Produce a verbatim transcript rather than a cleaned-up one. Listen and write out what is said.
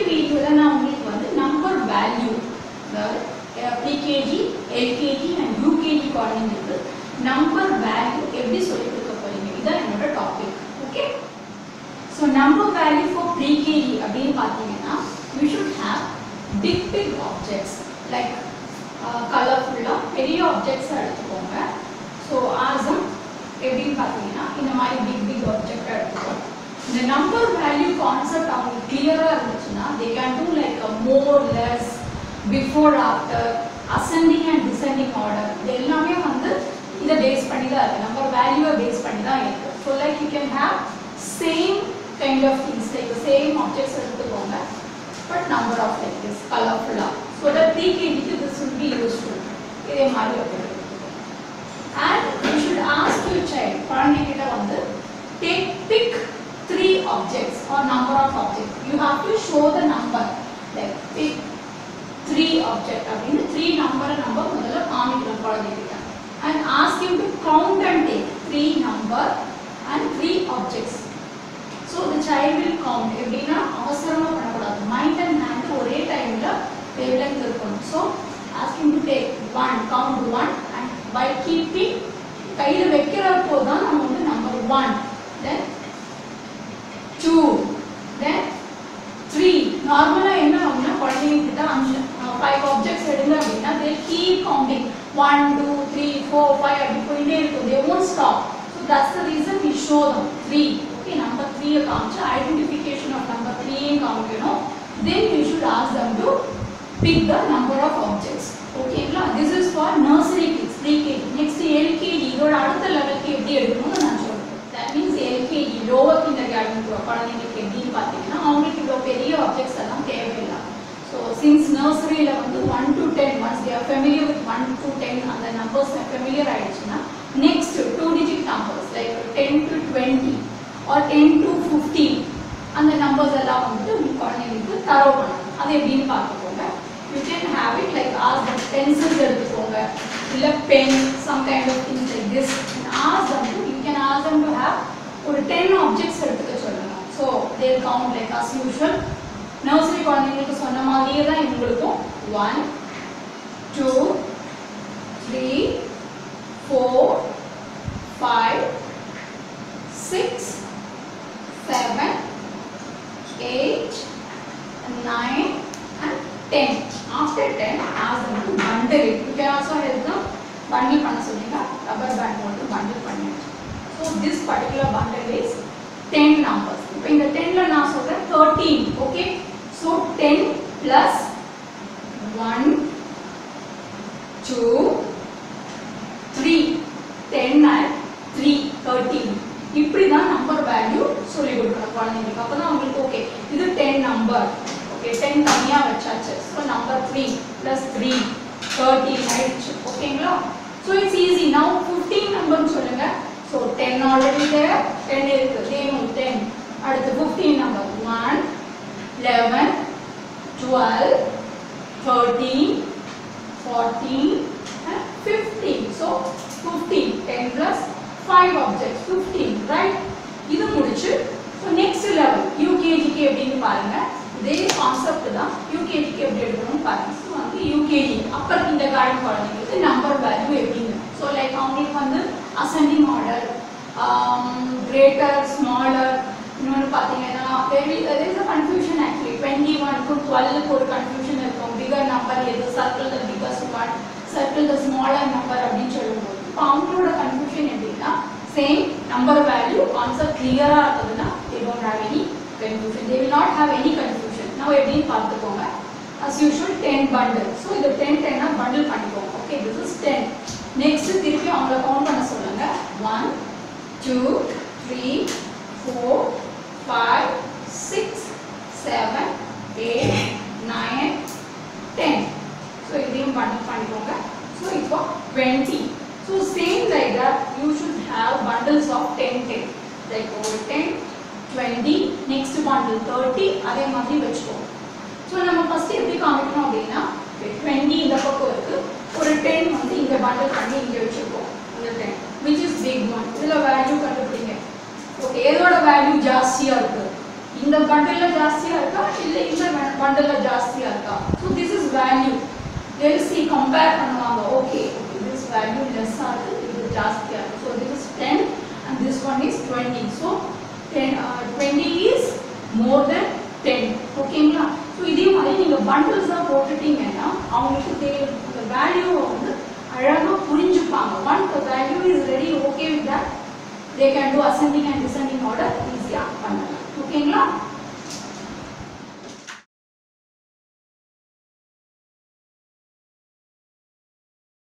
வீடியோவில் நான் உங்களுக்கு வந்து நம்பர் வேல்யூ அதாவது ப்ரீகேஜி எல்கேஜி அண்ட் யூகேஜி குழந்தைங்களுக்கு நம்பர் வேல்யூ எப்படி சொல்லிக் கொடுக்க போறீங்க இதுதான் என்னோட topic. Okay, so number value for pre KG அப்படின்னு பார்த்தீங்கன்னா you should have big big objects like கலர்ஃபுல்லாக பெரிய ஆப்ஜெக்ட்ஸை எடுத்துக்கோங்க. ஸோ ஆசம் எப்படின்னு பார்த்தீங்கன்னா இந்த மாதிரி பிக் பிக் ஆப்ஜெக்டாக எடுத்துக்கோங்க. இந்த நம்பர் வேல்யூ கான்செப்ட் அவங்களுக்கு கிளியராக இருந்துச்சுன்னா they can do like a more less before after ascending and descending order இது எல்லாமே வந்து இதை பேஸ் பண்ணி தான் இருக்குது, நம்பர் வேல்யூவை பேஸ் பண்ணி தான் இருக்குது. So like you can have same kind of things like same objects எடுத்துக்கோங்க but number of like this கலர்ஃபுல்லாக. ஸோ தட் ப்ரீகேஜிக்கு திஸ் வில் பி யூஸ்ஃபுல். இதே மாதிரி அப்படி and you should ask your child குழந்தைகிட்ட வந்து take pick three objects or number of objects. You have to show the number like pick three object அப்படின்னு three number number முதல்ல காமிக்கணும் குழந்தைகிட்ட and ask him to count and take three number and three objects. So the child will count. எப்படின்னா அவசரமா பண்ணக்கூடாது, mind and hand ஒரே டைம்ல wavelength இருக்கணும். So ask him to take one, count one and by keeping கையில் வைக்கிறப்போ தான் நம்ம வந்து number one then two then three. நார்மலாக என்ன ஆகும்னா குழந்தைங்கிட்ட அஞ்சு ஃபைவ் ஆப்ஜெக்ட்ஸ் எடுங்க அப்படின்னா they keep counting one two three four five அப்படி போயிட்டே இருக்கும். They won't stop. So that's the reason we show them three. Okay, number three காமிச்சு ஐடென்டிஃபிகேஷன் ஆஃப் நம்பர் த்ரீயும் காமிக்கணும். Then you should ask them to pick the number of objects. Okay, this is for nursery kids, pre-K G. Next L K G, இதோட அடுத்த லெவலுக்கு எப்படி எடுக்கணும்னு நான் சொல்றேன். That means L K G, lower kindergarten குழந்தைங்களுக்கு எப்படின்னு பார்த்தீங்கன்னா அவங்களுக்கு இவ்வளோ பெரிய ஆப்ஜெக்ட்ஸ் எல்லாம் தேவையில்லை. ஸோ சின்ஸ் நர்சரியில் வந்து one to ten once they are familiar with one to ten அந்த நம்பர்ஸ் ஃபெமிலியர் ஆயிடுச்சுன்னா next two digit numbers like ten to twenty or ten to fifteen அந்த நம்பர்ஸ் எல்லாம் வந்துட்டு உங்களுக்கு குழந்தைங்களுக்கு தரவு பண்ணணும். அது எப்படின்னு பார்த்துக்கோங்க. You can have it like ask them pencils எடுத்துக்கோங்க இல்ல pen some kind of things like this and ask them to you can ask them to have ஒரு ten objects எடுத்துக்க சொல்லுங்க. So they will count like as usual. Nursery குழந்தைங்களுக்கு சொன்ன மாதிரியே தான் இவங்களுக்கும் one two three four five six seven eight nine and ten. After ten, ask them to bundle it. You can also help them bundle பண்ண சொல்லுங்க. Rubber band போட்டு bundle பண்ணியாச்சு. So this particular bundle is ten numbers. இப்போ இந்த tenல நான் சொல்றேன் thirteen. Okay. So ten plus one two three ten and three thirteen. இப்படி தான் நம்பர் வேல்யூ சொல்லி கொடுக்கணும் குழந்தைங்களுக்கு. அப்பதான் உங்களுக்கு ஓகே இது ten நம்பர். Okay, ten கம்மியா வச்சாச்சு. So number three plus three thirteen ஆயிடுச்சு. ஓகேங்களா? So it's easy. Now fifteen number சொல்லுங்க. So ten already there, ten இருக்கு. Then ten. அடுத்து fifteen number one eleven twelve thirteen fourteen and fifteen. So fifteen ten plus five objects fifteen, right? இது முடிச்சு so next level U K G க்கு எப்படின்னு பாருங்க. இதே concept தான் U K G க்கு எப்படி எடுக்கணும்னு பாருங்க. ஸோ வந்து U K G upper kindergarten குழந்தைங்களுக்கு நம்பர் வேல்யூ எப்படின்னு ஸோ லைக் அவங்களுக்கு வந்து அசெண்டிங் ஆர்டர் கிரேட்டர் ஸ்மாலர் இன்னொன்று பார்த்தீங்கன்னா very there is a confusion actually twenty one க்கு twelve க்கு ஒரு கன்ஃபியூஷன் இருக்கும். பிகர் நம்பர் எது circle the biggest one circle the smaller number அப்படின்னு சொல்லும்போது இப்போ அவங்களோட கன்ஃபியூஷன் எப்படின்னா சேம் நம்பர் வேல்யூ கான்செப்ட் கிளியராக இருக்குதுன்னா they don't have any confusion. They will not have any confusion. Now எப்படின்னு பார்த்துக்கோங்க. As usual ten bundle. So இது ten ten ஆ bundle பண்ணிக்கோங்க. Okay, this is ten. Next திருப்பி அவங்கள கவுண்ட் பண்ண சொல்லுங்க. one two three four five six seven eight nine ten. So இதையும் bundle பண்ணிக்கோங்க. So இப்போ twenty. So same like that you should have bundles of ten ten. Like over ten twenty next bundle thirty அதே மாதிரி வெச்சுக்கோங்க. So நம்ம first எப்படி காமிக்கணும் அப்படினா twenty இந்த பக்கம் இருக்கு ஒரு ten வந்து இங்க bundle பண்ணி இங்க வெச்சுக்கோங்க. அந்த ten which is big one. இதுல வேல்யூ கண்டுபிடிங்க. ஓகே, எதோட வேல்யூ ஜாஸ்தியா இருக்கு? இந்த bundle ஜாஸ்தியா இருக்கா இல்ல இந்த bundle ஜாஸ்தியா இருக்கா. So this is value. They will see compare பண்ணுவாங்க. Okay, okay, this value less ஆகுது, இது ஜாஸ்தியா இருக்கு. So this is ten and this one is twenty. So ten, uh, twenty is more than ten. ஓகேங்களா? So இதே மாதிரி நீங்க bundles தான் போட்டுட்டீங்கன்னா அவங்களுக்கு இந்த வேல்யூ வந்து அழகா புரிஞ்சுப்பாங்க. Once the value is ready, okay with that, they can do ascending and descending order easy-ஆ பண்ணலாம். ஓகேங்களா?